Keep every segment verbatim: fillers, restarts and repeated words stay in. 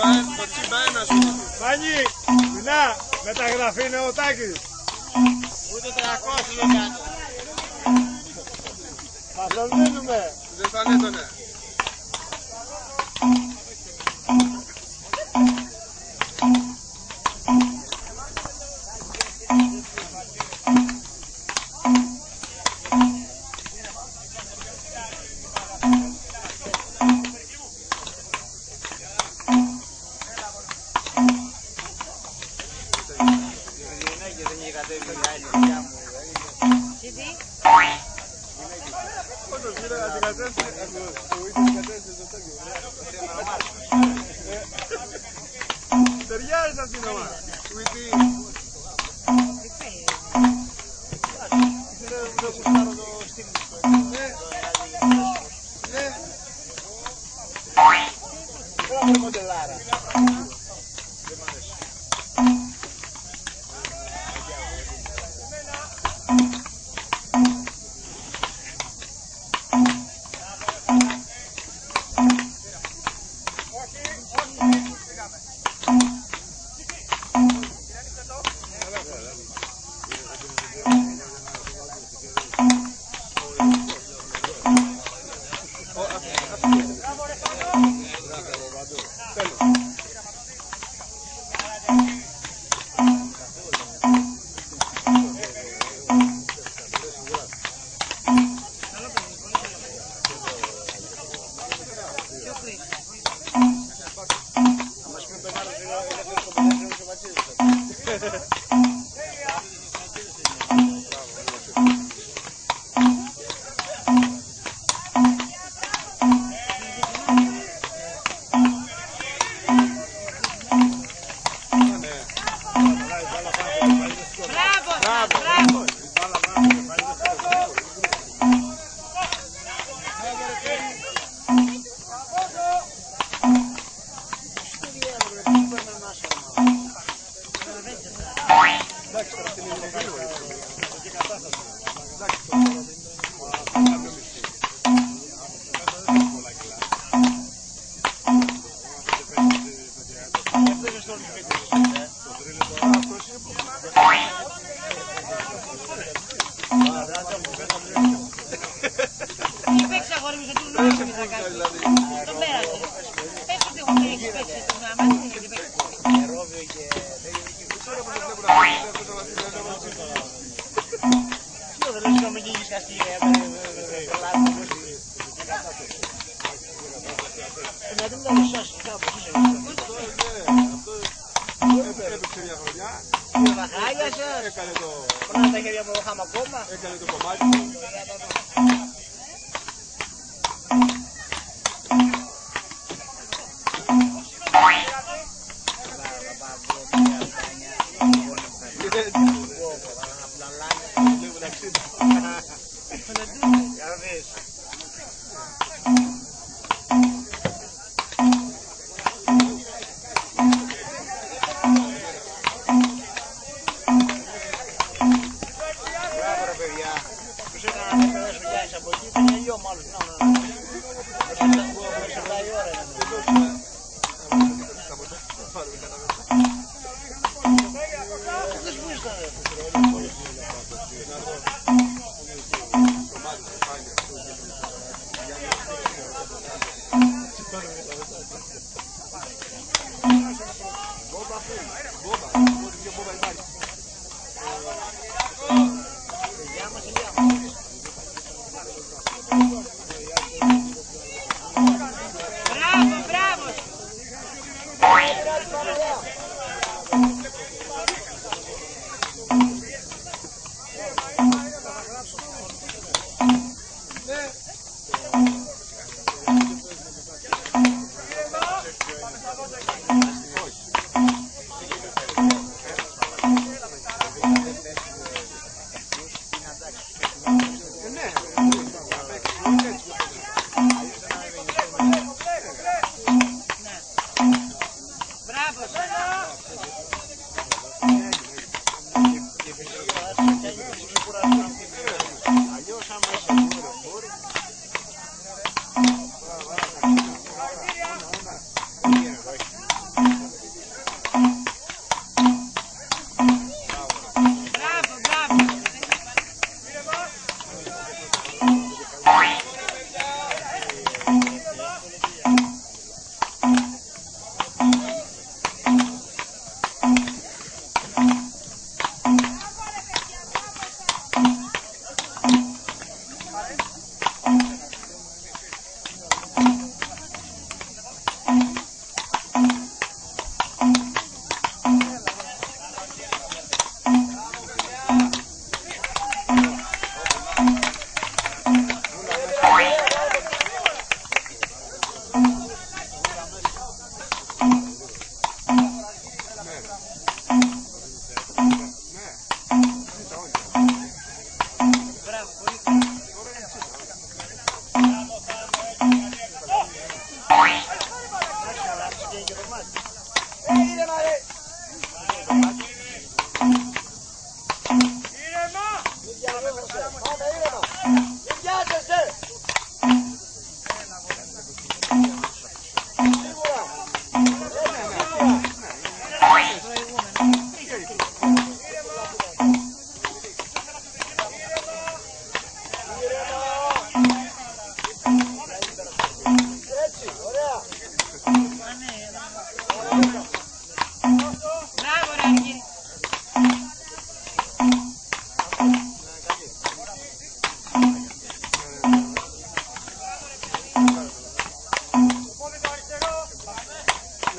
Μάνι, να, μεταγραφή είναι ο Τάκης. Ούτε τριακόσια δεν κάνει. Θα τον δίνουμε. Δεν θα ανέτωνε. Ταιριάζει αυτή η ομάδα. Έκανε το κομμάτι.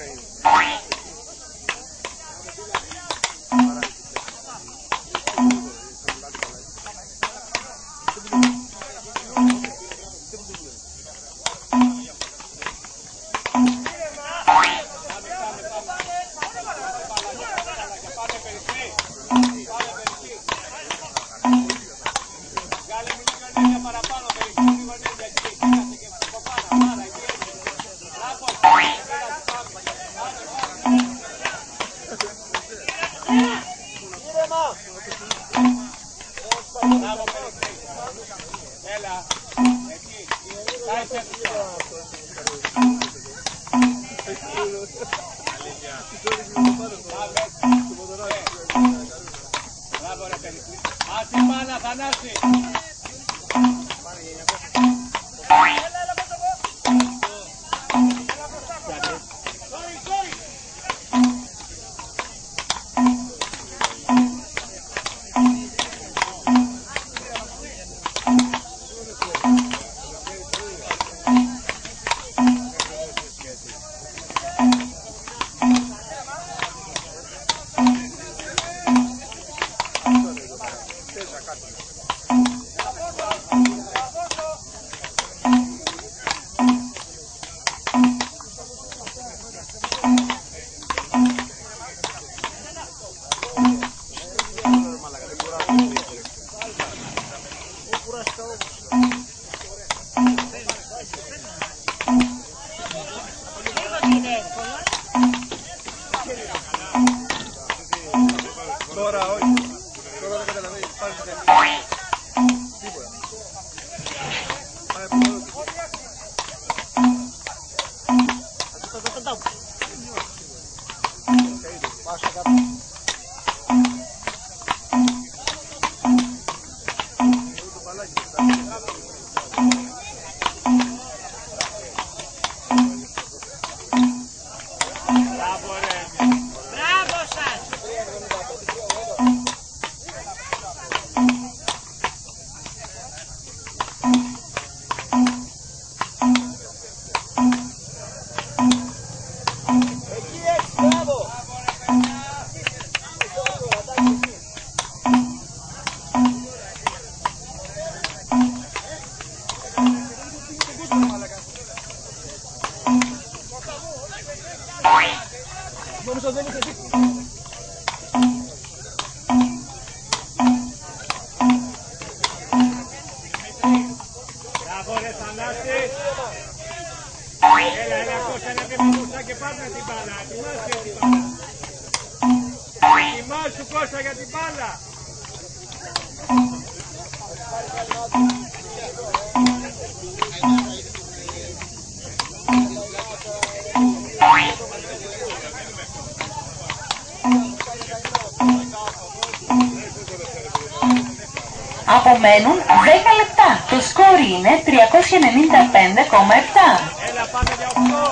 Απομένουν δέκα λεπτά. Το σκόρ είναι τριακόσια ενενήντα πέντε κόμμα επτά. Έλα πάμε για οκτώ.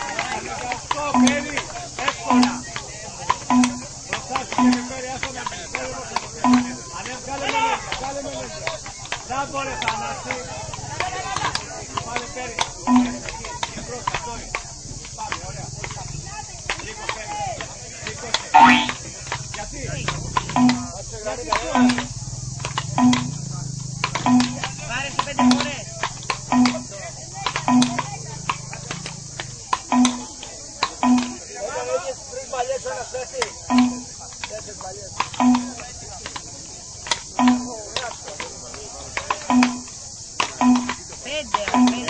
οκτώ φέρει. Εύκολα. Μπροστά και με φέρει άσονα. Ανέβ κάλε με λένε. Κάλε με λένε. Θα μπορεί Θανάση. Πάλι φέρει. Εμπρός αυτόι. Πάμε ωραία. Λίγο φέρει. Γιατί. Γιατί. Πάρε σε πέντε φορές. Έχεις τρεις μπαλιές ο ένας πέφτει. Τέσσερις μπαλιές. Πέντε, πέντε.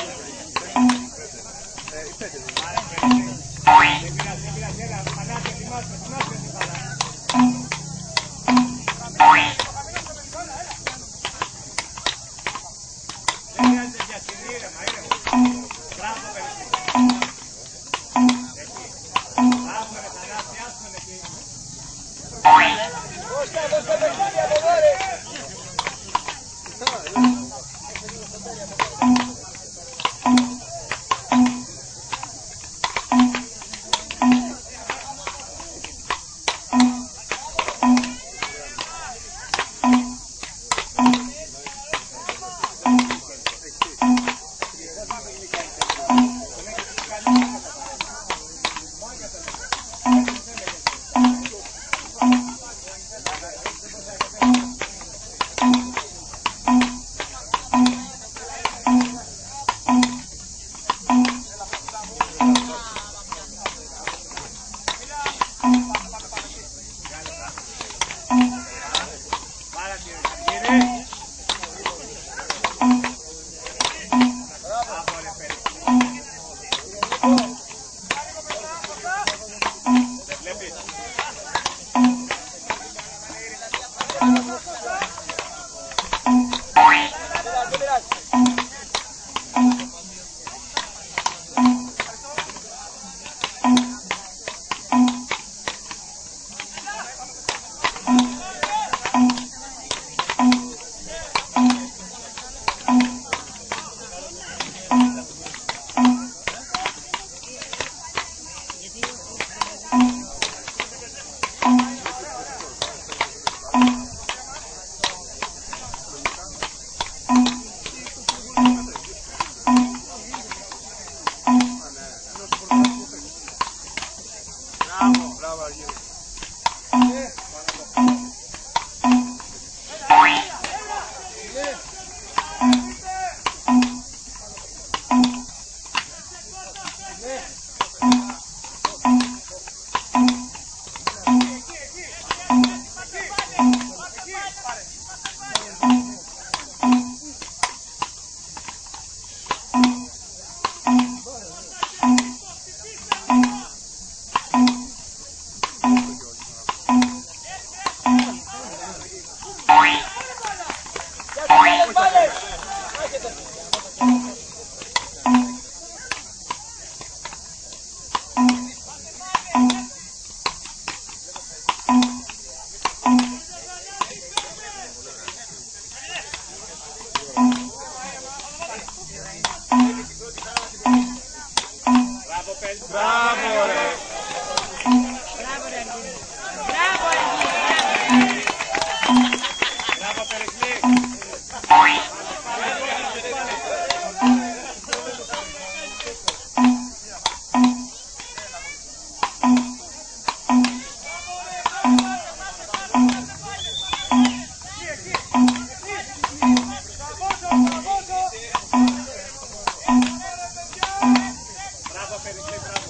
Μπράβο ρε! Μπράβο ρε Αργύρη. Μπράβο Αργύρη. Μπράβο Περικλή! Μπράβο Περικλή, μπράβο!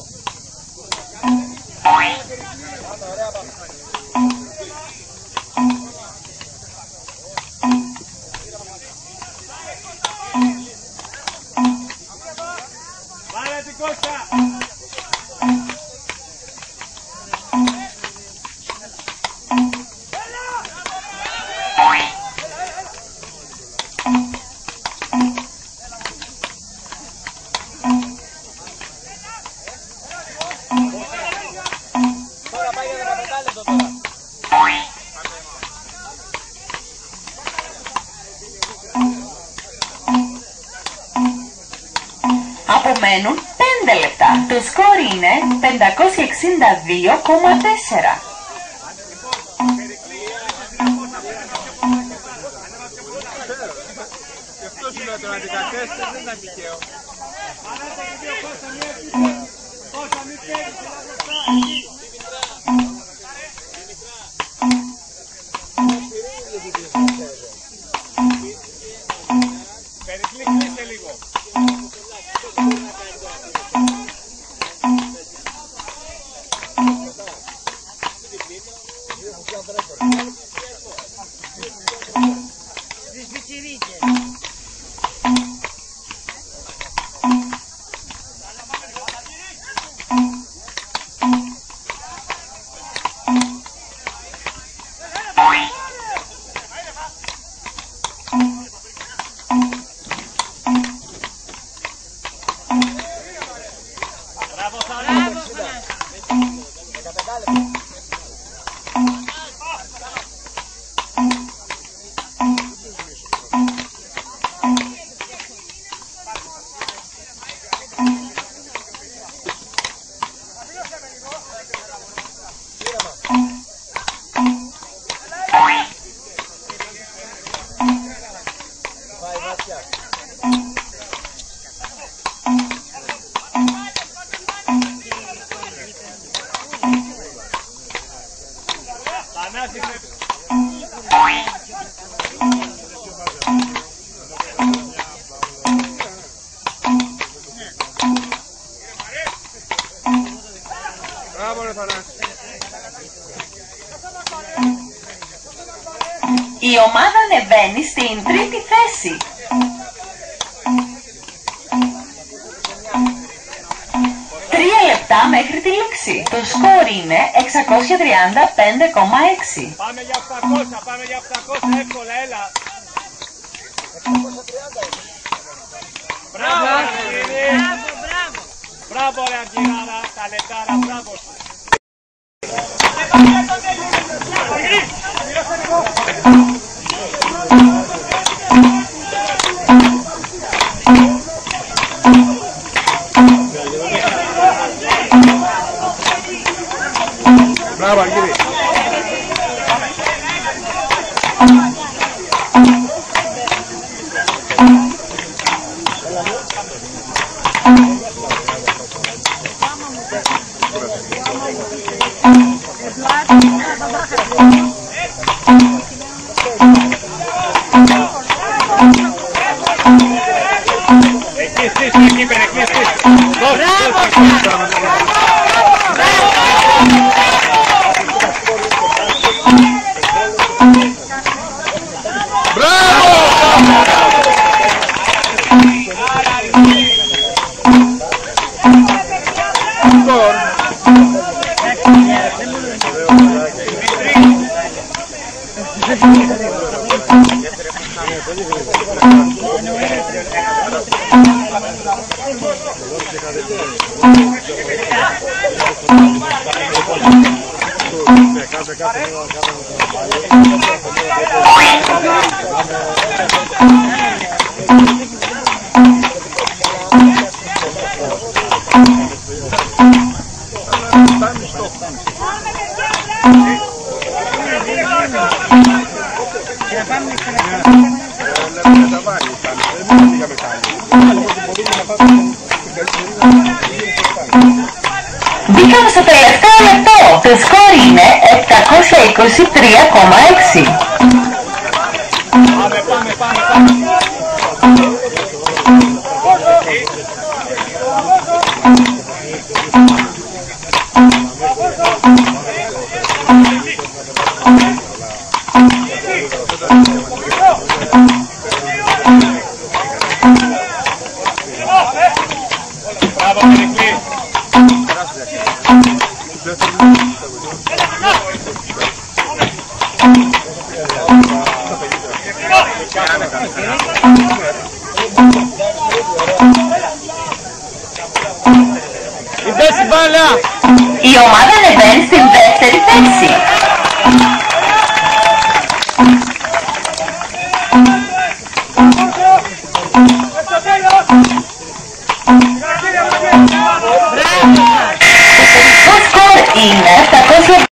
Πάρε την Κώστα! Τώρα πάει για δεκαπέντε λεπτό τώρα. Απομένουν πέντε λεπτά. Το σκορ είναι πεντακόσια εξήντα δύο κόμμα τέσσερα. Και αυτός είναι το να αντικατέστησε, δεν ήταν τυχαίο. Ανάτε και δύο Κώστα, μία επίθεση! Κώστα, μη παίρνεις, έλα μπροστά, εκεί! Περικλή, κλείσε λίγο! Τις πιτσιρίκες. Μπράβο Θανάση! Μπράβο Θανάση. δεκαπέντε λεπτό. Πάει Βάσια. Θανάση, Μπράβο ρε Θανάση. Η ομάδα ανεβαίνει στην τρίτη θέση. Τρία λεπτά μέχρι τη λήξη. Το σκορ είναι εξακόσια τριάντα πέντε κόμμα έξι. πάμε για οκτακόσια, πάμε για οκτακόσια, εύκολα, έλα! Μπράβο, Αργύρη! Μπράβο, μπράβο. Μπράβο ρε Αργυράρα, τα λεπτάρα, μπράβο σου! Μπράβο Αργύρη. Πάμε. Εκεί, στήσου, εκεί, εκεί, στήσου. Μπήκαμε στο τελευταίο λεπτό. Το σκορ είναι επτακόσια είκοσι τρία κόμμα έξι. Πάμε, πάμε, πάμε, πάμε. Μπράβο, Περικλή. Η ομάδα ανεβαίνει στην δεύτερη θέση. Το σκορ είναι επτακόσια